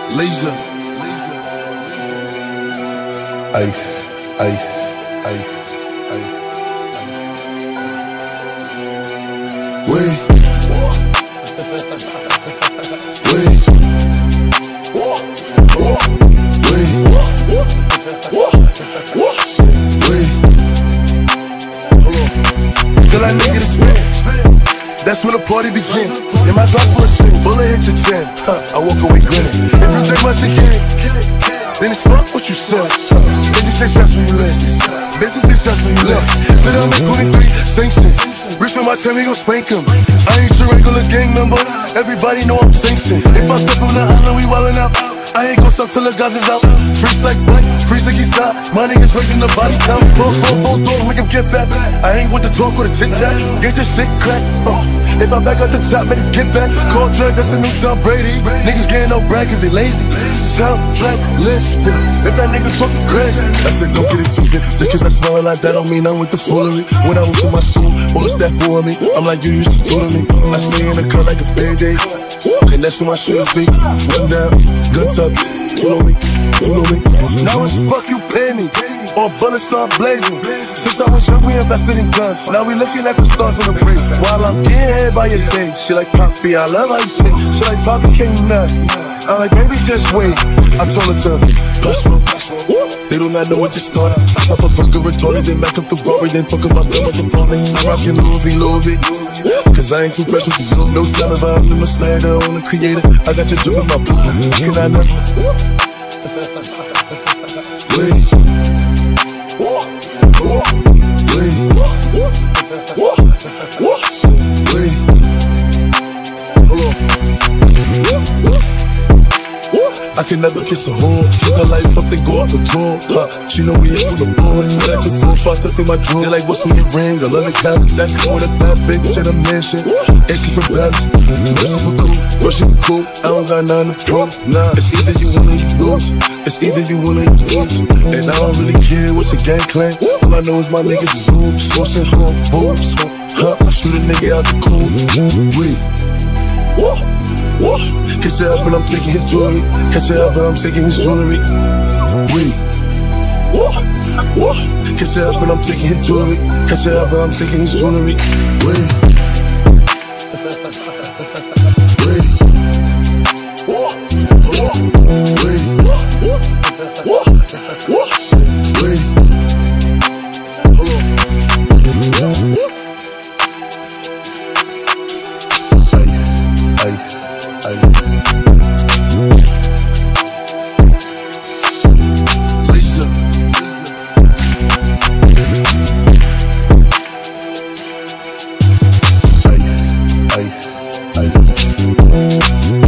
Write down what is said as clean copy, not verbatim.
Laser. Ice, ice, ice, ice. Wait. Wait. Till I nigga to spin. That's when the party begins. In my Glock full of sin, bullet hit your chin. I walk away grinning. If you drink much again, then it's fuck what you said. Busy success when you live. Business success when you live. Sit down and 23, sanction. Rich on my time, we gon' spank him. I ain't your regular gang member. Everybody know I'm sanctioned. If I step on the island, we wildin' out. I ain't gon' stop till the guys is out. Freeze like blank, freeze like he's out. My niggas raising the body count. Full, make him get back. I ain't with the talk or the chit chat. Get your shit crack. If I back up the top, make it get back. Call drag, that's a new Tom Brady. Niggas getting no brag cause they lazy. Top drag, lifted. If that nigga talking crazy, I said don't get it twisted. Just cause I smell it like that don't mean I'm with the foolery. When I open my school, all the staff for me. I'm like you used to tutor me. I stay in the car like a band-aid. And that's where my shooters be. One down, good tuck, pull on me. Now it's fuck you pay me, or bullets start blazing. Since I was young, we invested in guns. Now we looking at the stars on the break. While I'm getting head by your day. She like Poppy, I love how you take. She like Poppy, can't nut. I'm like, baby, just wait. I told her to plus one. They do not know what just started. I pop a burger retarded, then back up the Rory, then fuck up my thumb up the party. I'm rockin' Louis V. Cause I ain't too precious to go. No time if I'm the messiah, the only creator. I got the drip in my blood. Can I not? Wait. I can never kiss a whore. Keep her life up, then go up the tour. She know we ain't for the boy. But I can full far tucked in my drawer. They like, what's on your ring? I love the cabins. That come with a bad bitch at a mansion. Aching for bad. Rushing for cool. Rushing for cool. I don't got nothing to prove. Nah, it's either you win or you lose. It's either you win or you lose. And I don't really care what the gang claim. All I know is my niggas is boom. Smoking home, boom. I shoot a nigga out the cool. Wait. Catch it up and I'm taking his jewelry. Catch it up and I'm taking his jewelry. Wait. Catch it up and I'm taking his jewelry. Catch it up and I'm taking his jewelry. Wait. Ice. Laser. Ice.